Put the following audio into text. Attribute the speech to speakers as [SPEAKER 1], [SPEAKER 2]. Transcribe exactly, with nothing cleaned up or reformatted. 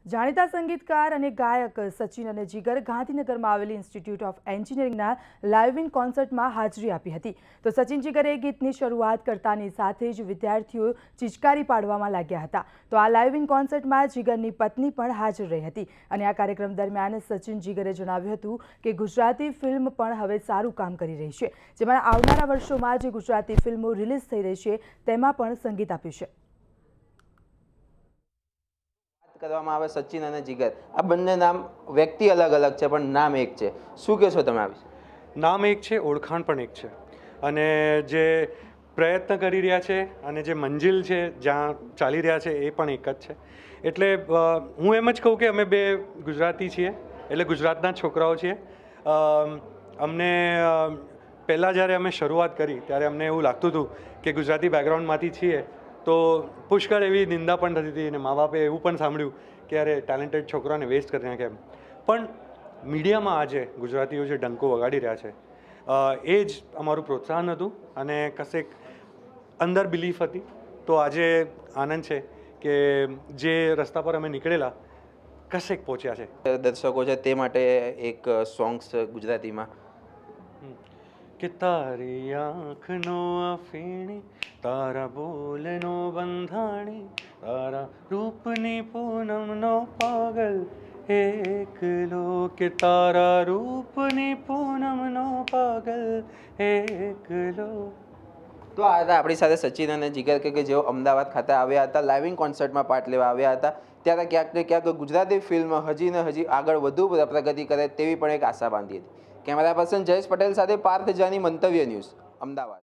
[SPEAKER 1] જાણીતા સંગીતકાર અને ગાયક સચિન અને જીગર ગાંધીનગરમાં આવેલી ઇન્સ્ટિટ્યૂટ ઓફ એન્જિનિયરિંગના લાઇવ ઇન કોન્સર્ટમાં હાજરી આપી હતી. તો સચિન જીગરે ગીતની શરૂઆત કરતાની સાથે જ વિદ્યાર્થીઓ ચિચકારી પાડવામાં લાગ્યા હતા. તો આ લાઇવ ઇન કોન્સર્ટમાં જીગરની પત્ની પણ હાજર રહી હતી અને આ કાર્યક્રમ દરમિયાન સચિન જીગરે જણાવ્યું હતું કે ગુજરાતી ફિલ્મ પણ હવે સારું કામ કરી રહી છે, જેમાં આવનારા વર્ષોમાં જે ગુજરાતી ફિલ્મો રિલીઝ થઈ રહી છે તેમાં પણ સંગીત આપ્યું છે.
[SPEAKER 2] કરવામાં આવે સચિન અને જીગર, આ બંને નામ વ્યક્તિ અલગ અલગ છે પણ નામ એક છે. શું કહેશો તમે આ વિશે?
[SPEAKER 3] નામ એક છે, ઓળખાણ પણ એક છે, અને જે પ્રયત્ન કરી રહ્યા છે અને જે મંજિલ છે જ્યાં ચાલી રહ્યા છે એ પણ એક જ છે. એટલે હું એમ જ કહું કે અમે બે ગુજરાતી છીએ, એટલે ગુજરાતના છોકરાઓ છીએ. અમને પહેલાં જ્યારે અમે શરૂઆત કરી ત્યારે અમને એવું લાગતું હતું કે ગુજરાતી બેકગ્રાઉન્ડમાંથી છીએ તો પુષ્કળ એવી નિંદા પણ થતી હતી અને મા બાપે એવું પણ સાંભળ્યું કે અરે ટેલેન્ટેડ છોકરાને વેસ્ટ કરી નાખે એમ. પણ મીડિયામાં આજે ગુજરાતીઓ જે ડંકો વગાડી રહ્યા છે એ જ અમારું પ્રોત્સાહન હતું અને કશેક અંદર બિલીફ હતી. તો આજે આનંદ છે કે જે રસ્તા પર અમે નીકળેલા કશેક પહોંચ્યા છે.
[SPEAKER 2] દર્શકો છે તે માટે એક સોંગ્સ ગુજરાતીમાં
[SPEAKER 3] કે તારી આંખનો અફીણી, તારા બોલનો બંધાણી, તારા રૂપની પૂનમનો પાગલ એકલો, કે તારા રૂપની પૂનમનો પાગલ એકલો.
[SPEAKER 2] તો આ હતા આપણી સાથે સચિન અને જીગર કે જેઓ અમદાવાદ ખાતે આવ્યા હતા, લાઇવ ઇન કોન્સર્ટમાં પાર્ટ લેવા આવ્યા હતા. ત્યારે ક્યાંક ને ક્યાંક ગુજરાતી ફિલ્મ હજી ને હજી આગળ વધુ પ્રગતિ કરે તેવી પણ એક આશા બાંધી હતી. કેમેરા પર્સન જયેશ પટેલ સાથે પાર્થ જાની, મંતવ્ય ન્યૂઝ, અમદાવાદ.